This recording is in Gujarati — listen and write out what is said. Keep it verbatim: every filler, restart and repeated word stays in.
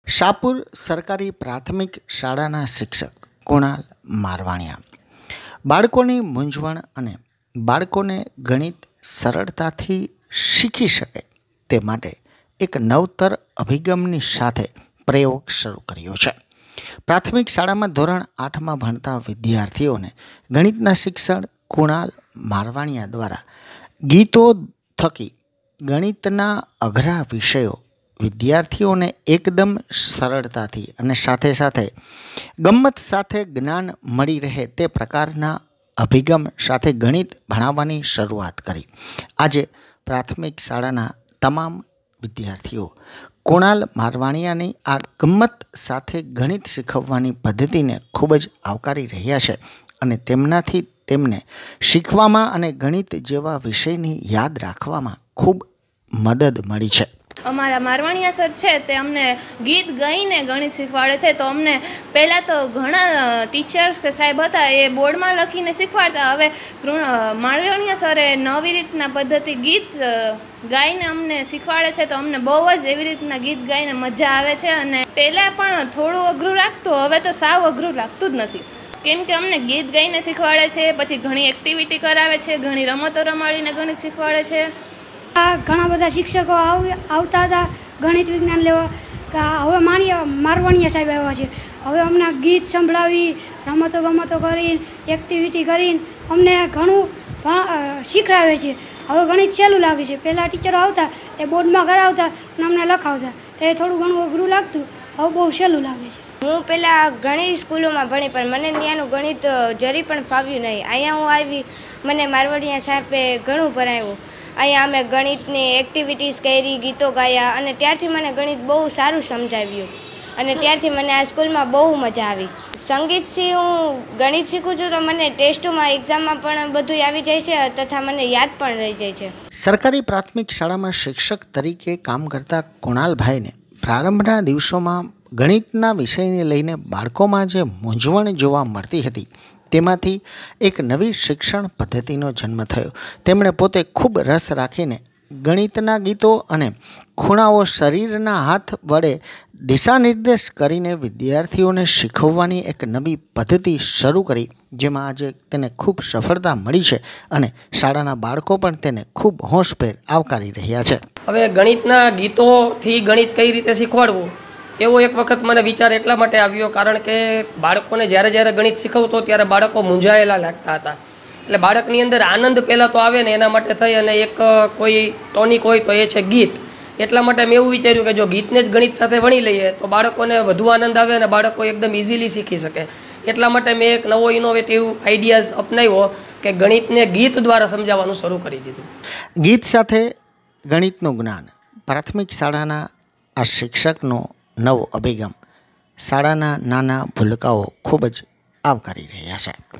શાહપુર સરકારી પ્રાથમિક શાળાના શિક્ષક કુણાલ મારવાણિયા બાળકોની મૂંઝવણ અને બાળકોને ગણિત સરળતાથી શીખી શકે તે માટે એક નવતર અભિગમની સાથે પ્રયોગ શરૂ કર્યો છે. પ્રાથમિક શાળામાં ધોરણ આઠમાં ભણતા વિદ્યાર્થીઓને ગણિતના શિક્ષણ કુણાલ મારવાણિયા દ્વારા ગીતો થકી ગણિતના અઘરા વિષયો વિદ્યાર્થીઓને એકદમ સરળતાથી અને સાથે સાથે ગમ્મત સાથે જ્ઞાન મળી રહે તે પ્રકારના અભિગમ સાથે ગણિત ભણાવવાની શરૂઆત કરી. આજે પ્રાથમિક શાળાના તમામ વિદ્યાર્થીઓ કુણાલ મારવાણિયાની આ ગમ્મત સાથે ગણિત શીખવવાની પદ્ધતિને ખૂબ જ આવકારી રહ્યા છે અને તેમનાથી તેમને શીખવામાં અને ગણિત જેવા વિષયની યાદ રાખવામાં ખૂબ મદદ મળી છે. અમારા મારવાણિયા સર છે તે અમને ગીત ગાઈને ગણિત શીખવાડે છે. તો અમને પહેલાં તો ઘણા ટીચર્સ કે સાહેબ હતા એ બોર્ડમાં લખીને શીખવાડતા. હવે મારવાણિયા સરે નવી રીતના પદ્ધતિ ગીત ગાઈને અમને શીખવાડે છે. તો અમને બહુ જ એવી રીતના ગીત ગાઈને મજા આવે છે. અને પહેલાં પણ થોડું અઘરું લાગતું, હવે તો સાવ અઘરું લાગતું જ નથી, કેમ કે અમને ગીત ગાઈને શીખવાડે છે. પછી ઘણી એક્ટિવિટી કરાવે છે, ઘણી રમતો રમાડીને ગણિત શીખવાડે છે. ઘણા બધા શિક્ષકો આવતા હતા ગણિત વિજ્ઞાન લેવા. હવે માણીયા મારવાણિયા સાહેબ આવ્યા છે. હવે અમને ગીત સંભળાવી, રમતો ગમતો કરીને, એક્ટિવિટી કરીને અમને ઘણું શીખડાવે છે. હવે ગણિત સહેલું લાગે છે. પહેલાં ટીચરો આવતા એ બોર્ડમાં કરાવતા અને અમને લખાવતા, તો એ થોડું ઘણું અઘરું લાગતું. હવે બહુ સહેલું લાગે છે. હું પહેલાં ઘણી સ્કૂલોમાં ભણી પણ મને ત્યાંનું ગણિત જરી પણ ફાવ્યું નહીં. અહીંયા હું આવી, મને મારવાણિયા સાહેબે ઘણું ભણાવ્યું. અહીંયા અમે ગણિતની એક્ટિવિટીઝ કરી, ગીતો ગાયા અને ત્યારથી મને ગણિત બહુ સારું સમજાવ્યું અને ત્યારથી મને આ સ્કૂલમાં બહુ મજા આવી. સંગીતથી હું ગણિત શીખું છું તો મને ટેસ્ટોમાં, એક્ઝામમાં પણ બધું આવી જાય છે તથા મને યાદ પણ રહી જાય છે. સરકારી પ્રાથમિક શાળામાં શિક્ષક તરીકે કામ કરતા કુણાલભાઈને પ્રારંભના દિવસોમાં ગણિતના વિષયને લઈને બાળકોમાં જે મૂંઝવણ જોવા મળતી હતી તેમાંથી એક નવી શિક્ષણ પદ્ધતિનો જન્મ થયો. તેમણે પોતે ખૂબ રસ રાખીને ગણિતના ગીતો અને ખૂણાઓ શરીરના હાથ વડે દિશા નિર્દેશ કરીને વિદ્યાર્થીઓને શીખવવાની એક નવી પદ્ધતિ શરૂ કરી, જેમાં આજે તેને ખૂબ સફળતા મળી છે અને શાળાના બાળકો પણ તેને ખૂબ હોંશભેર આવકારી રહ્યા છે. હવે ગણિતના ગીતોથી ગણિત કઈ રીતે શીખવાડવું એવો એક વખત મને વિચાર એટલા માટે આવ્યો કારણ કે બાળકોને જ્યારે જ્યારે ગણિત શીખવતો ત્યારે બાળકો મૂંઝાયેલા લાગતા હતા. એટલે બાળકની અંદર આનંદ પહેલાં તો આવે ને એના માટે થઈ અને એક કોઈ ટોનિક હોય તો એ છે ગીત. એટલા માટે મેં એવું વિચાર્યું કે જો ગીતને જ ગણિત સાથે ભણી લઈએ તો બાળકોને વધુ આનંદ આવે અને બાળકો એકદમ ઇઝીલી શીખી શકે. એટલા માટે મેં એક નવો ઇનોવેટિવ આઈડિયાઝ અપનાવ્યો કે ગણિતને ગીત દ્વારા સમજાવવાનું શરૂ કરી દીધું. ગીત સાથે ગણિતનું જ્ઞાન, પ્રાથમિક શાળાના આ શિક્ષકનો નવો અભિગમ શાળાના નાના ભૂલકાઓ ખૂબ જ આવકારી રહ્યા છે.